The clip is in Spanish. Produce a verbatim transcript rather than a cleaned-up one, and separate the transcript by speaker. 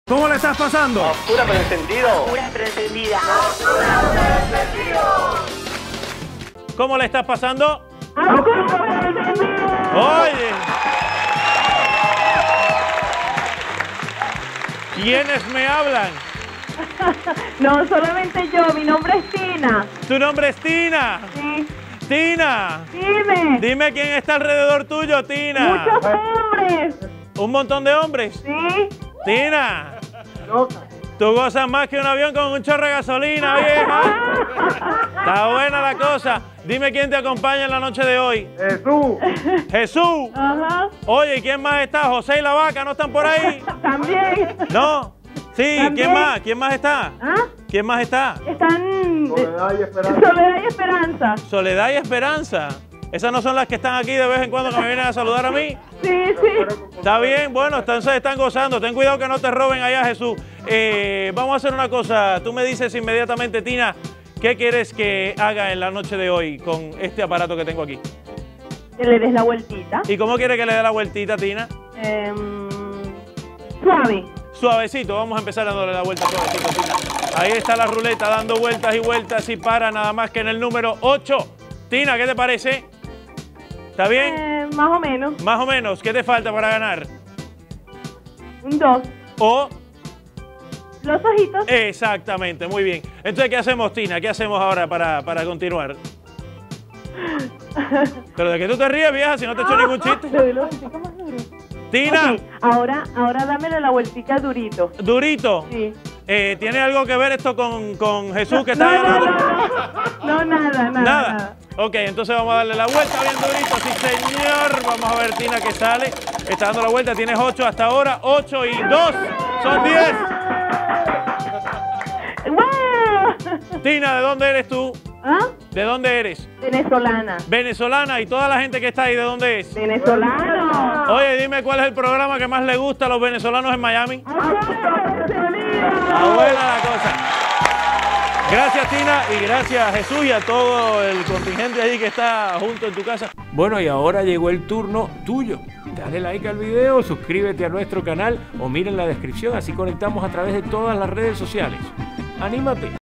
Speaker 1: ¿Cómo le estás pasando?
Speaker 2: Oscura pero encendido.
Speaker 3: Oscura pero encendida.
Speaker 1: ¿Cómo le estás pasando?
Speaker 3: Oscura pero encendido.
Speaker 1: Oye. ¿Quiénes me hablan?
Speaker 3: No, solamente yo. Mi nombre es Tina.
Speaker 1: ¿Tu nombre es Tina?
Speaker 3: Sí.
Speaker 1: Tina.
Speaker 3: Dime.
Speaker 1: Dime quién está alrededor tuyo, Tina.
Speaker 3: Muchos hombres.
Speaker 1: ¿Un montón de hombres?
Speaker 3: Sí.
Speaker 1: Tina. Tú gozas más que un avión con un chorro de gasolina, vieja. Está buena la cosa. Dime quién te acompaña en la noche de hoy.
Speaker 2: Jesús.
Speaker 1: Jesús.
Speaker 3: Ajá.
Speaker 1: Oye, ¿quién más está? José y la vaca, ¿no están por ahí?
Speaker 3: También.
Speaker 1: ¿No? Sí,
Speaker 3: También.
Speaker 1: ¿quién más? ¿Quién más está?
Speaker 3: ¿Ah?
Speaker 1: ¿Quién más está?
Speaker 3: Están...
Speaker 2: Soledad y esperanza.
Speaker 3: Soledad y Esperanza.
Speaker 1: Soledad y Esperanza. ¿Esas no son las que están aquí de vez en cuando que me vienen a saludar a mí?
Speaker 3: Sí, sí.
Speaker 1: Está bien, bueno, entonces están gozando. Ten cuidado que no te roben allá, Jesús. Eh, vamos a hacer una cosa. Tú me dices inmediatamente, Tina, ¿qué quieres que haga en la noche de hoy con este aparato que tengo aquí?
Speaker 3: Que le des la vueltita.
Speaker 1: ¿Y cómo quieres que le dé la vueltita, Tina?
Speaker 3: Eh, suave.
Speaker 1: Suavecito, vamos a empezar dándole la vuelta suavecito, Tina. Ahí está la ruleta dando vueltas y vueltas y para nada más que en el número ocho. Tina, ¿qué te parece? ¿Está bien?
Speaker 3: Eh, más o menos.
Speaker 1: Más o menos. ¿Qué te falta para ganar?
Speaker 3: Un dos.
Speaker 1: O...
Speaker 3: Los ojitos.
Speaker 1: Exactamente, muy bien. Entonces, ¿qué hacemos, Tina? ¿Qué hacemos ahora para, para continuar? Pero de que tú te ríes, vieja, si no te he hecho ningún chiste.
Speaker 3: Le doy los ojitos más duros.
Speaker 1: Tina,
Speaker 3: Ok, ahora, ahora dámele la vueltica durito.
Speaker 1: durito.
Speaker 3: Sí.
Speaker 1: Eh, ¿Tiene algo que ver esto con, con Jesús que está
Speaker 3: No,
Speaker 1: allá?
Speaker 3: no, no, no, nada, nada,
Speaker 1: Nada.
Speaker 3: nada.
Speaker 1: Ok, entonces vamos a darle la vuelta bien durito, sí señor. Vamos a ver, Tina, que sale. Está dando la vuelta, tienes ocho hasta ahora. ocho y dos son diez.
Speaker 3: ¡Wow!
Speaker 1: Tina, ¿de dónde eres tú?
Speaker 3: ¿Ah?
Speaker 1: ¿De dónde eres?
Speaker 3: Venezolana.
Speaker 1: Venezolana. ¿Y toda la gente que está ahí, de dónde es?
Speaker 3: Venezolano.
Speaker 1: Oye, dime cuál es el programa que más le gusta a los venezolanos en Miami. Está buena la cosa. Gracias, Tina, y gracias a Jesús y a todo el contingente ahí que está junto en tu casa.
Speaker 4: Bueno, y ahora llegó el turno tuyo. Dale like al video, suscríbete a nuestro canal o mira en la descripción, así conectamos a través de todas las redes sociales. ¡Anímate!